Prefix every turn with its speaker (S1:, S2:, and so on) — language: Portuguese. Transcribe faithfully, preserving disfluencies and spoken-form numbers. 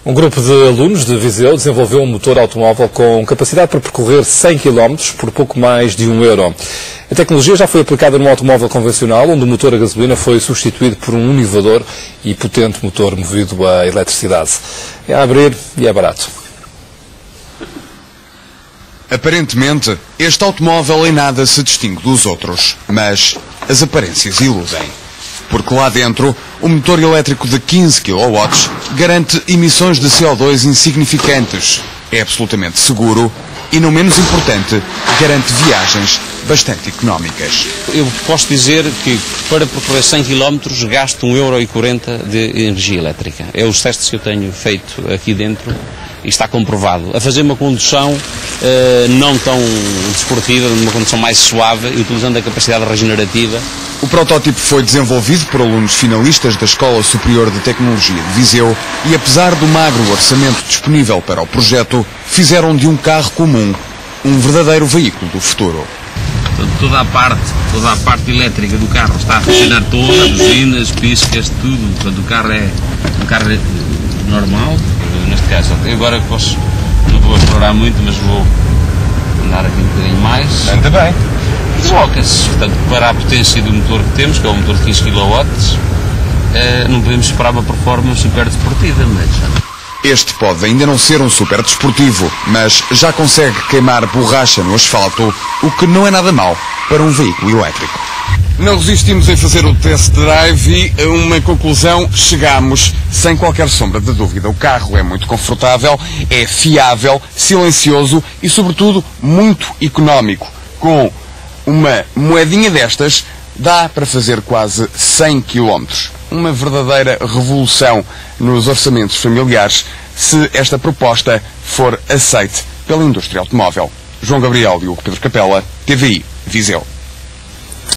S1: Um grupo de alunos de Viseu desenvolveu um motor automóvel com capacidade para percorrer cem quilómetros por pouco mais de um euro. A tecnologia já foi aplicada num automóvel convencional, onde o motor a gasolina foi substituído por um univador e potente motor movido a eletricidade. É a abrir e é barato.
S2: Aparentemente, este automóvel em nada se distingue dos outros, mas as aparências iludem. Porque lá dentro, o motor elétrico de quinze quilowatts garante emissões de C O dois insignificantes, é absolutamente seguro e, não menos importante, garante viagens bastante económicas.
S3: Eu posso dizer que para percorrer cem quilómetros gasto um euro e quarenta de energia elétrica. É os testes que eu tenho feito aqui dentro e está comprovado. A fazer uma condução eh, não tão desportiva, uma condução mais suave, utilizando a capacidade regenerativa.
S2: O protótipo foi desenvolvido por alunos finalistas da Escola Superior de Tecnologia de Viseu e, apesar do magro orçamento disponível para o projeto, fizeram de um carro comum um verdadeiro veículo do futuro.
S3: Toda a parte, toda a parte elétrica do carro está a funcionar toda, buzinas, piscas, tudo. Portanto, o carro é um carro normal, neste caso. Agora posso, não vou explorar muito, mas vou andar aqui um bocadinho mais.
S2: Anda bem.
S3: Desloca-se, portanto, para a potência do motor que temos, que é um motor de quinze quilowatts, eh, não podemos esperar uma performance super desportiva, mas...
S2: Este pode ainda não ser um super desportivo, mas já consegue queimar borracha no asfalto, o que não é nada mau para um veículo elétrico. Não resistimos em fazer o test drive e a uma conclusão chegamos sem qualquer sombra de dúvida. O carro é muito confortável, é fiável, silencioso e, sobretudo, muito económico. Com uma moedinha destas, dá para fazer quase cem quilómetros. Uma verdadeira revolução nos orçamentos familiares, se esta proposta for aceite pela indústria automóvel. João Gabriel e Hugo Pedro Capella, T V I, Viseu.